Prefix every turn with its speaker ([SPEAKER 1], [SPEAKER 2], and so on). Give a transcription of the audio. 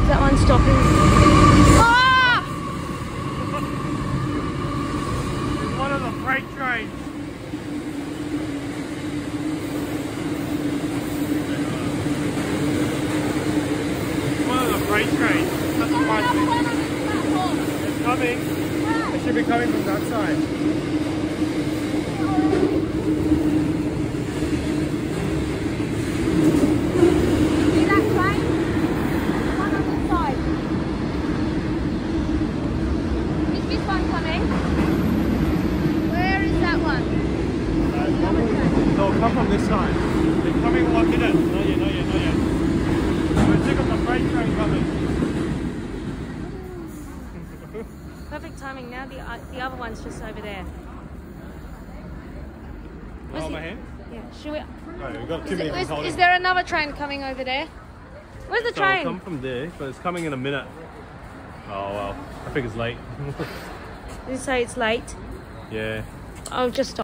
[SPEAKER 1] that one stopping? Ah!
[SPEAKER 2] It's one of the freight trains. One of the freight trains. That's it's coming. It should be coming from that side.
[SPEAKER 1] See that train? One on this side. Is this one coming? Where is that one?
[SPEAKER 2] They'll come from this side. They're coming like in it. Not yet, not yet, not yet. We're sick of the freight train coming.
[SPEAKER 1] Perfect timing now. The other one's just over there.
[SPEAKER 2] Hold my hand?
[SPEAKER 1] Yeah. Should we?
[SPEAKER 2] Oh, we've got too many things holding.
[SPEAKER 1] Is there another train coming over there? Where's the train?
[SPEAKER 2] It'll come from there, but it's coming in a minute. Oh well, I think it's late.
[SPEAKER 1] Did you say it's late?
[SPEAKER 2] Yeah.
[SPEAKER 1] I'll just stop.